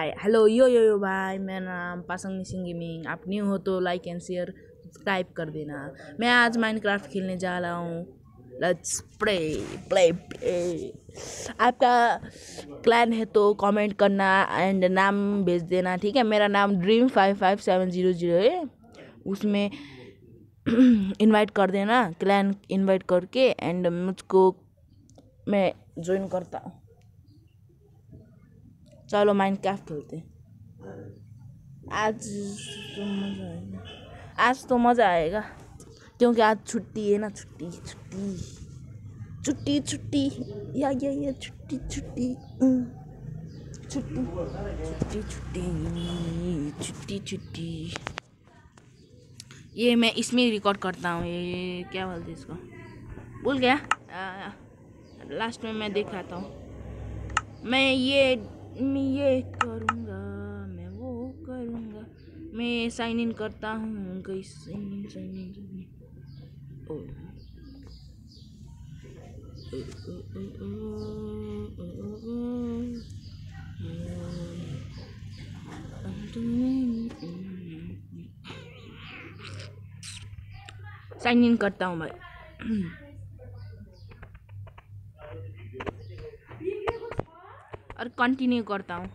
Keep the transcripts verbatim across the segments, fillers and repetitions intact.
Hi hello यो यो यो भाई, मेरा नाम पासंग मिसिंग गेमिंग। आप न्यू हो तो लाइक एंड शेयर सब्सक्राइब कर देना। मैं आज माइनक्राफ्ट खेलने जा रहा हूँ। Let's play play play. आपका क्लैन है तो कमेंट करना एंड नाम भेज देना, ठीक है। मेरा नाम dream five five seven zero zero है, उसमें इनवाइट कर देना, क्लैन इनवाइट करके एंड मुझको मैं ज्वाइन करता हूँ। चलो माइनक्राफ्ट खेलते आज तो मज़ा आएगा। आज तो मज़ा आएगा क्योंकि आज छुट्टी है ना। छुट्टी छुट्टी छुट्टी छुट्टी या या या छुट्टी छुट्टी छुट्टी छुट्टी छुट्टी छुट्टी छुट्टी। ये मैं इसमें रिकॉर्ड करता हूँ। ये क्या बोलते इसको, भूल गया। लास्ट में मैं दिखाता हूँ। मैं ये मैं ये करूँगा, मैं वो करूँगा। मैं साइन इन करता हूँ। कहीं sign in sign in oh sign in करता हूँ भाई। और कंटिन्यू करता हूँ।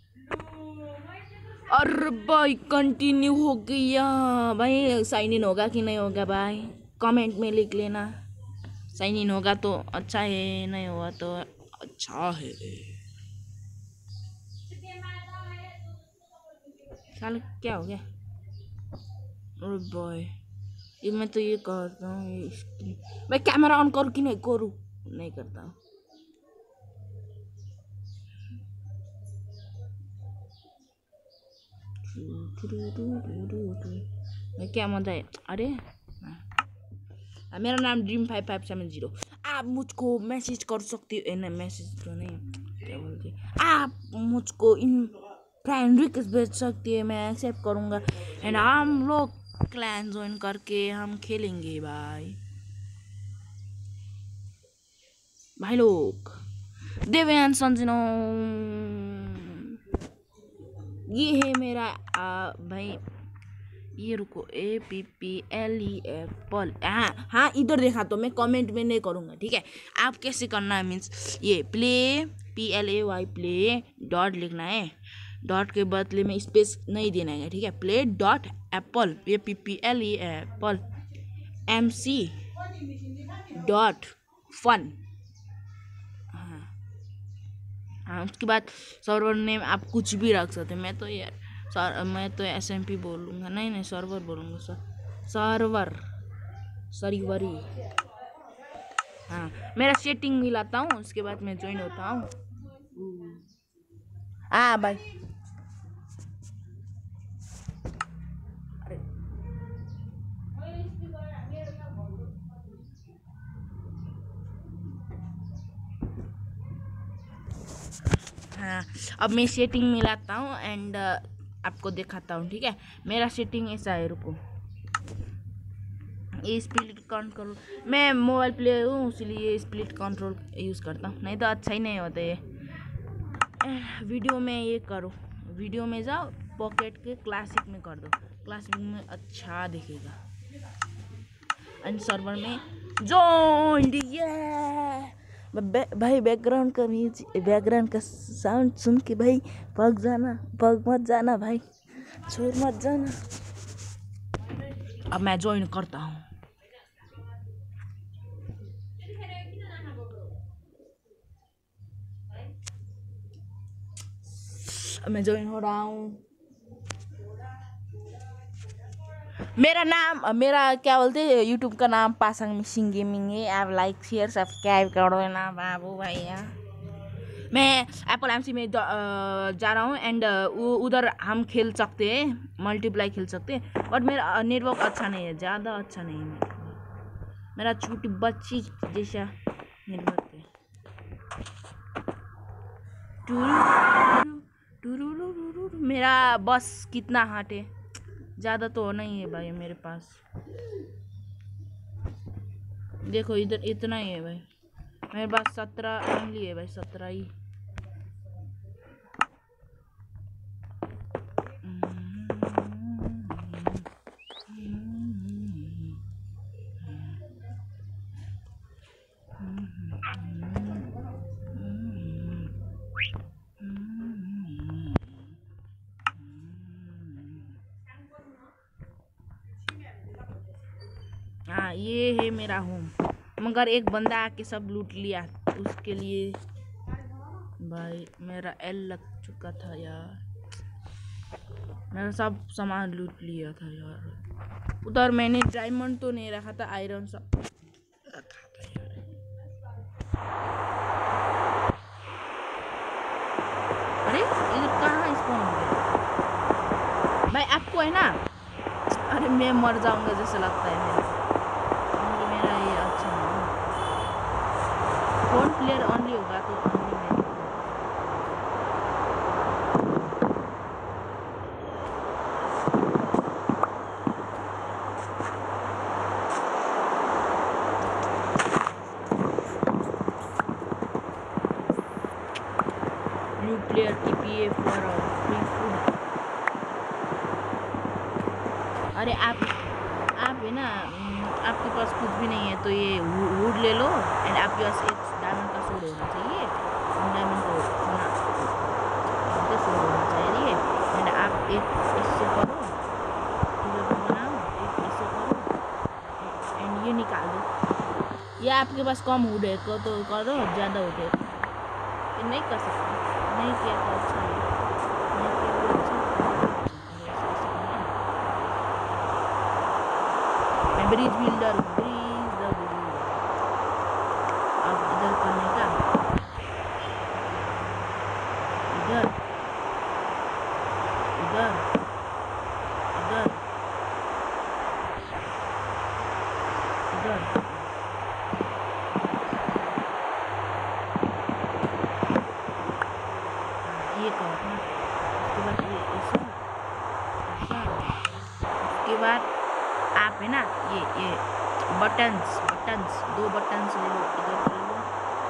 और भाई कंटिन्यू हो गया भाई। साइन इन होगा कि नहीं होगा भाई, कमेंट में लिख लेना। साइन इन होगा तो अच्छा है, नहीं होगा तो अच्छा है। साल क्या हो गया? अरे भाई ये मैं तो ये करता हूँ। मैं कैमरा ऑन करूँ कि नहीं करूँ? नहीं करता हूँ। क्या मजा है। अरे मेरा नाम dream five five seven zero. आप मुझको मैसेज कर सकते हो। नहीं मैसेज तो नहीं, क्या बोलते, आप मुझको इन फ्रेंड रिक्वेस्ट भेज सकती है, मैं एक्सेप्ट करूँगा एंड हम लोग क्लैन ज्वाइन करके हम खेलेंगे भाई। भाई लोग देवयान संजनो, ये है मेरा आ, भाई ये रुको, A P P L E apple. हाँ हाँ इधर देखा तो मैं कमेंट में नहीं करूँगा, ठीक है। आप कैसे करना है मीन्स ये play P L A Y play dot लिखना है, डॉट के बदले में स्पेस नहीं देना है, ठीक है। Play dot apple, A P P L E apple M C dot fun. हाँ हाँ उसके बाद सर्वर नेम आप कुछ भी रख सकते हैं। मैं तो यार सर मैं तो एस एम पी बोलूँगा, नहीं नहीं सर्वर बोलूँगा। सर सर्वर सर्वरी। हाँ मेरा सेटिंग मिलाता हूँ, उसके बाद मैं ज्वाइन होता हूँ। हाँ भाई हाँ अब मैं सेटिंग मिलाता हूँ एंड आपको दिखाता हूँ, ठीक है। मेरा सेटिंग ऐसा है, रुको। ये स्प्लिट कंट्रोल, मैं मोबाइल प्लेयर हूँ इसलिए स्प्लिट कंट्रोल यूज़ करता हूँ, नहीं तो अच्छा ही नहीं होता ये। वीडियो में ये करो, वीडियो में जाओ, पॉकेट के क्लासिक में कर दो, क्लासिक में अच्छा दिखेगा। एंड सर्वर में जॉइन दिया भाई। बैकग्राउंड का म्यूजिक, बैकग्राउंड का साउंड सुन के भाई पग जाना, पग मत जाना भाई, छोड़ मत जाना। अब मैं ज्वाइन करता हूँ। अब मैं ज्वाइन हो रहा हूँ। मेरा नाम, मेरा क्या बोलते हैं यूट्यूब का नाम पासंग मिसिंग गेमिंग है। आप लाइक शेयर सब्सक्राइब कर देना बाबू भैया। मैं एप्पल एम सी में जा रहा हूँ एंड उधर हम खेल सकते हैं, मल्टीप्लाई खेल सकते हैं, बट मेरा नेटवर्क अच्छा नहीं है, ज़्यादा अच्छा नहीं है। मेरा छोटी बच्ची जैसा नेटवर्क है। मेरा बस कितना हाट है, ज़्यादा तो नहीं है भाई मेरे पास। देखो इधर इतना ही है भाई, मेरे पास सत्रह ओनली है भाई, सत्रह ही। ये है मेरा होम, मगर एक बंदा आके सब लूट लिया। उसके लिए भाई मेरा एल लग चुका था यार, मेरा सब सामान लूट लिया था यार। उधर मैंने डायमंड तो नहीं रखा था, आयरन सब रखा था यार। अरे इधर कहाँ स्पॉन हो गया भाई? आपको है ना, अरे मैं मर जाऊंगा जैसे लगता है मेरा मेरा ये अच्छा नहीं, फोन प्लेयर ओनली होगा तो only मैं। New player TPA for free food. अरे आप आप है ना, आपके पास कुछ भी नहीं है तो ये वुड ले लो, एंड आपके पास एक डायमंड का सूट होना चाहिए। डायमंड को सोना का सूट होना चाहिए, एंड आप एक इससे करो, इधर बनाओ, एक इससे करो, एंड ये निकाल दो। ये आपके पास कम वुड है को तो करो, ज़्यादा वुड है ये नहीं कर सकते। नहीं किया तो अच्छा है, नहीं किया तो अच्छा है। Bridge builder, bridge the bridge. अब इधर करने का, इधर इधर इधर इधर ये करना। उसके बाद ये ऐसा ऐसा, उसके बाद आप है ना ये ये बटन्स बटन्स दो बटन्स ले लो, इधर ले लो,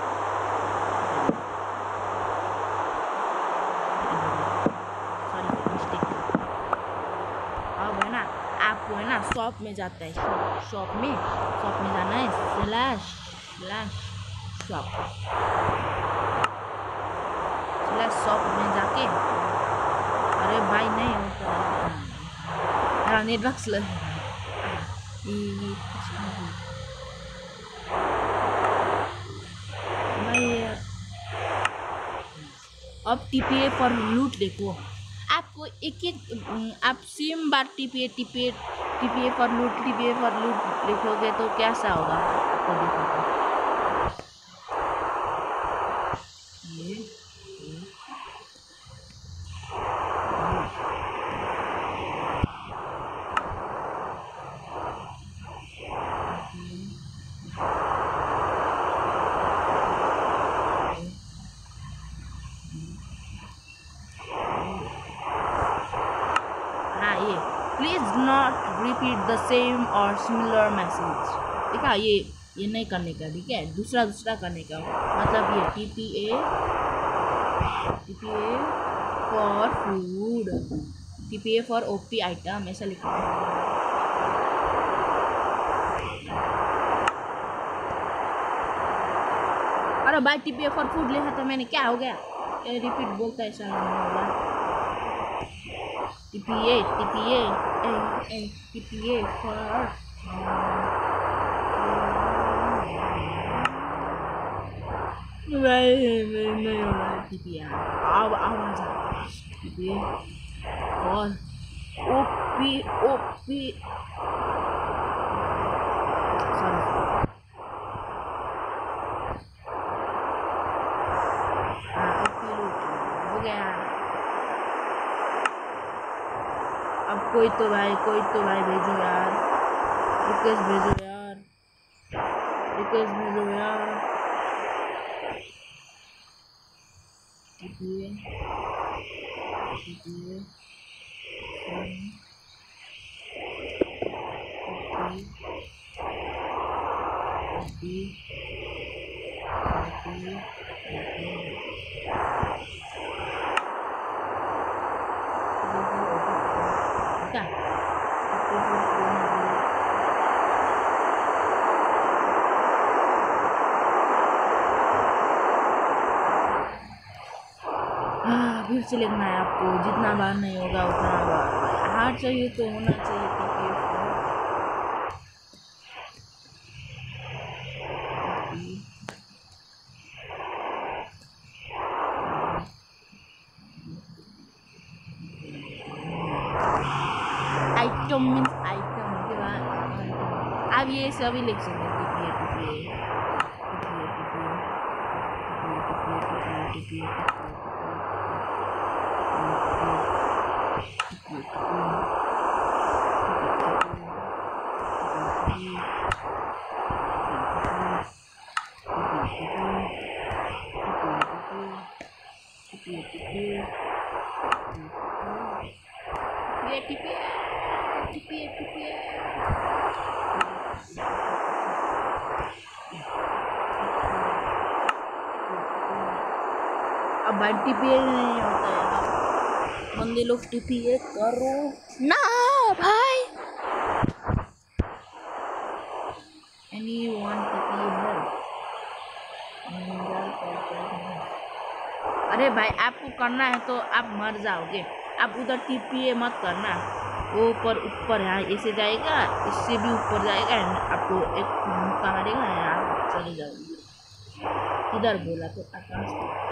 सॉरी मिस्टेक। अब है ना आपको है ना शॉप में जाता है, शॉप शॉप में शॉप में जाना है, slash slash shop slash shop में जाके, अरे भाई नहीं होता है नेटवर्क स्लो है। अब टीपीए फॉर लूट देखो, आपको एक एक आप सेम बार TPA TPA TPA for loot TPA for loot लिखोगे तो कैसा होगा आपको देखो। ये please not repeat the same और सिमिलर मैसेज। देखा, ये ये नहीं करने का, ठीक है, दूसरा दूसरा करने का। मतलब ये T P A T P A for food, T P A for OP item, ऐसा लिखा है। अरे भाई T P A for food लिखा था मैंने, क्या हो गया? रिपीट बोलता है, ऐसा नहीं होगा। T P A T P A and T P A for नहीं नहीं हो रहा है T P A। अब आवाज आ T P A और O P O P sorry हाँ O P हो गया। अब कोई तो भाई कोई तो भाई भेजो यार, रिक्वेस्ट भेजो यार, रिक्वेस्ट भेजो यार। टीपीए टीपीए ओपी ओपी फिर से लिखना है आपको, जितना बार नहीं होगा उतना बार। हार्ड चाहिए तो होना चाहिए टीपीए आइटम मीन्स आइटम के बाद आप ये सभी लिख सकते हैं टीपीए टीपीए टीपीए अब भाई टीपीए नहीं होता है, बंदे लोग टीपीए करो ना भाई। Anyone टीपीए है? अरे भाई आपको करना है तो आप मर जाओगे, आप उधर टीपीए मत करना। वो ऊपर ऊपर यहाँ ऐसे जाएगा, इससे भी ऊपर जाएगा, आपको एक मौका मारेगा यहाँ चले जाओगे। इधर बोला तो आकाश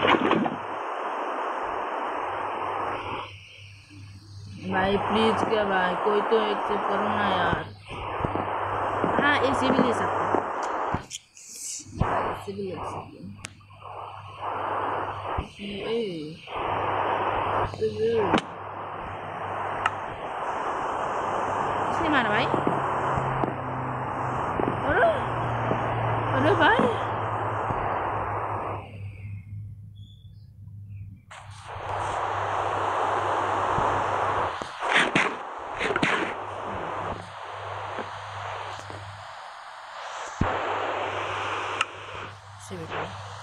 भाई प्लीज क्या भाई, कोई तो एक्सेप्ट करो ना यार। हाँ ऐसे भी ले सकते हैं, ऐसे भी ले सकते हैं। किसने मारा भाई? अरे अरे भाई से बेटा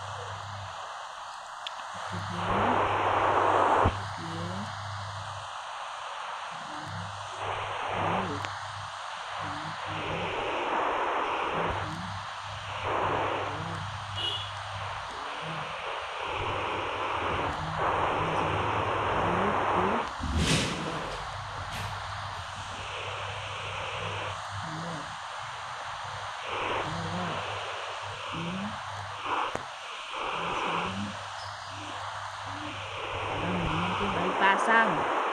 pasang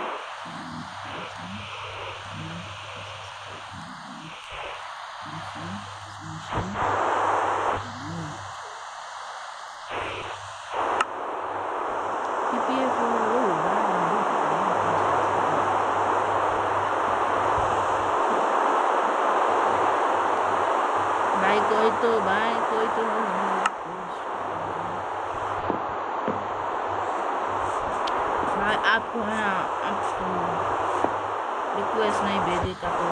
भाई कोई तो भाई कोई तो भाई आपको है ना, आपको रिक्वेस्ट नहीं भेजेगा तो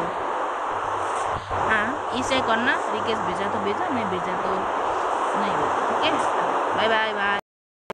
हाँ इसे करना, रिक्वेस्ट भेजा तो भेजा, नहीं भेजा तो नहीं भेजा। ठीक है, बाय बाय बाय।